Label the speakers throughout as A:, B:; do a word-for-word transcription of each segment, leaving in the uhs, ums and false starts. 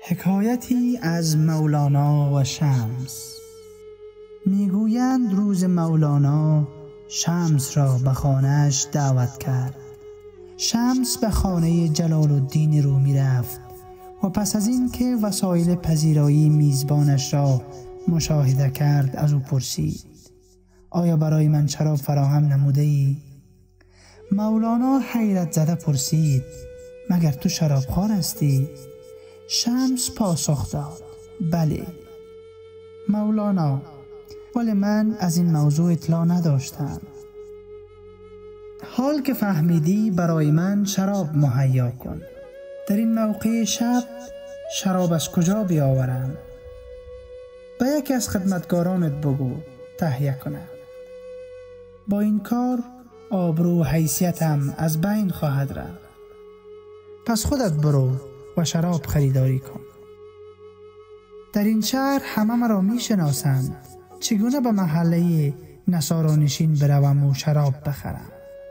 A: حکایتی از مولانا و شمس. میگویند روز مولانا شمس را به خانه‌اش دعوت کرد. شمس به خانه جلال الدین رومی رفت و پس از این که وسایل پذیرایی میزبانش را مشاهده کرد از او پرسید: آیا برای من شراب فراهم نموده ای؟ مولانا حیرت زده پرسید: مگر تو شرابخوار هستی؟ شمس پاسخ داد: بله. مولانا: ولی من از این موضوع اطلاع نداشتم. حال که فهمیدی برای من شراب مهیا کن. در این موقع شب شراب از کجا بیاورم؟ به یکی از خدمتگارانت بگو تهیه کنم. با این کار آبرو و حیثیتم از بین خواهد رفت. پس خودت برو و شراب خریداری کن. در این شهر همه مرا می شناسند. چگونه به محله نصارانشین بروم و شراب بخرم؟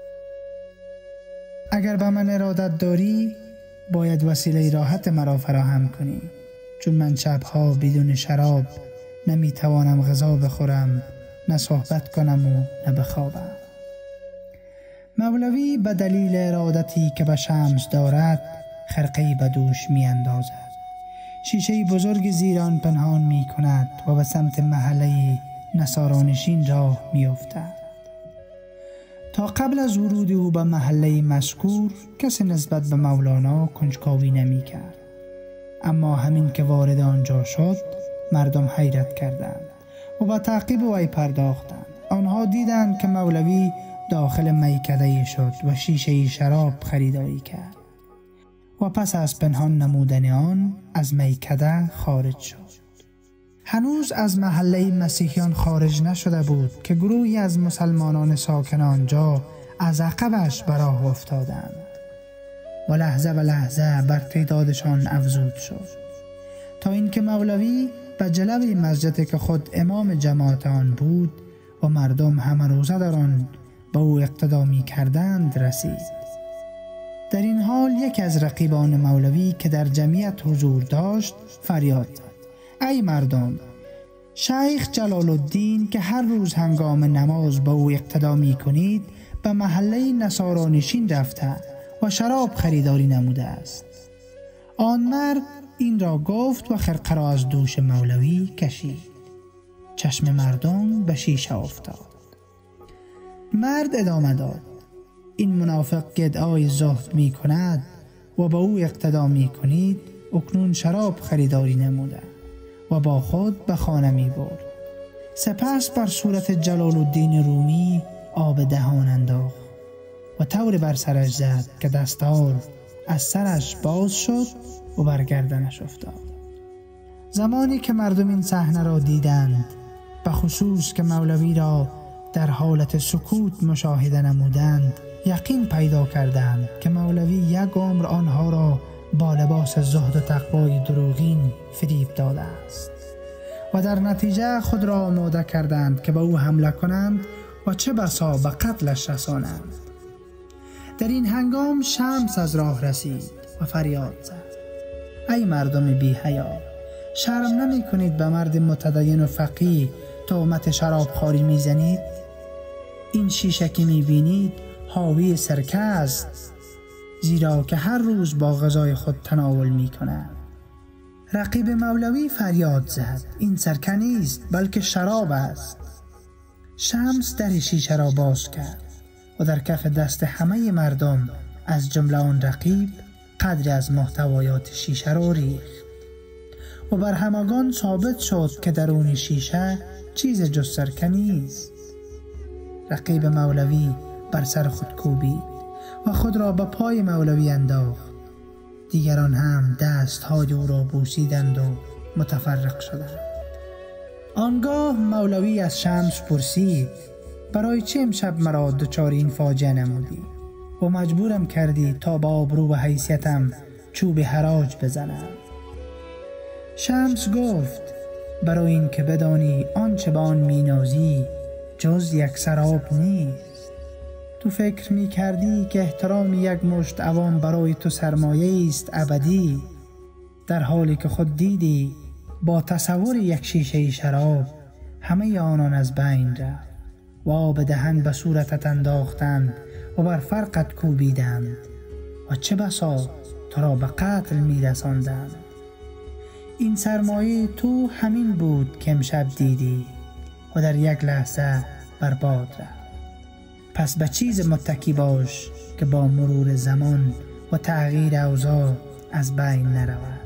A: اگر به من ارادت داری باید وسیله راحت مرا فراهم کنی، چون من شبها بدون شراب نمی توانم غذا بخورم، نه صحبت کنم و نه بخوابم. مولوی به دلیل ارادتی که به شمس دارد خرقه‌ای به دوش می اندازد. شیشه بزرگ زیر آن پنهان می کند و به سمت محله نصارانشین راه می افتد. تا قبل از ورود او به محله مذکور کسی نسبت به مولانا کنجکاوی نمی کرد. اما همین که وارد آنجا شد مردم حیرت کردند و به تعقیب وی پرداختند. آنها دیدند که مولوی داخل میکده‌ای شد و شیشه شراب خریداری کرد و پس از پنهان نمودن آن از میکده خارج شد. هنوز از محله مسیحیان خارج نشده بود که گروهی از مسلمانان ساکن آنجا از عقبش به راه افتادند و لحظه به لحظه بر تعدادشان افزود شد، تا اینکه مولوی به جلوی مسجدی که خود امام جماعت آن بود و مردم همه روزه در آن به او اقتدا می کردند رسید. در این حال یکی از رقیبان مولوی که در جمعیت حضور داشت فریاد زد: ای مردم، شیخ جلال الدین که هر روز هنگام نماز به او اقتدا می کنید به محله نصارانشین رفته و شراب خریداری نموده است. آن مرد این را گفت و خرقه را از دوش مولوی کشید. چشم مردم به شیشه افتاد. مرد ادامه داد: این منافق که ادعای زهد می کند و با او اقتدا می کنید اکنون شراب خریداری نموده و با خود به خانه می برد. سپس بر صورت جلال الدین رومی آب دهان انداخت و طور بر سرش زد که دستار از سرش باز شد و بر گردنش افتاد. زمانی که مردم این صحنه را دیدند، به خصوص که مولوی را در حالت سکوت مشاهده نمودند، یقین پیدا کردند که مولوی یک عمر آنها را با لباس زهد و تقوای دروغین فریب داده است و در نتیجه خود را آماده کردند که به او حمله کنند و چه بسا به قتلش رسانند. در این هنگام شمس از راه رسید و فریاد زد: ای مردم بی حیا، شرم نمی کنید به مرد متدین و فقیه تهمت شرابخواری می زنید؟ این شیشه که می بینید حاوی سرکه است، زیرا که هر روز با غذای خود تناول می کند. رقیب مولوی فریاد زد: این سرکه نیست بلکه شراب است. شمس در شیشه را باز کرد و در کف دست همه مردم از جمله آن رقیب قدری از محتویات شیشه را ریخت و بر همگان ثابت شد که درون شیشه چیز جز سرکه نیست. رقیب مولوی بر سر خود کوبید و خود را به پای مولوی انداخت. دیگران هم دست های او را بوسیدند و متفرق شدند. آنگاه مولوی از شمس پرسید: برای چه امشب مرا دچار این فاجعه نمودی و مجبورم کردی تا با آبرو و حیثیتم چوب حراج بزنم؟ شمس گفت: برای این که بدانی آنچه به آن مینازی جز یک سراب نیست. تو فکر می کردی که احترام یک مشت عوام برای تو سرمایه است ابدی، در حالی که خود دیدی با تصور یک شیشه شراب همه آنان از بین رفت و آب دهن به صورتت انداختند و بر فرقت کوبیدند و چه بسا تو را به قتل می رساندند. این سرمایه تو همین بود که امشب دیدی و در یک لحظه برباد رفت. پس به چیز متکی باش که با مرور زمان و تغییر اوضاع از بین نرود.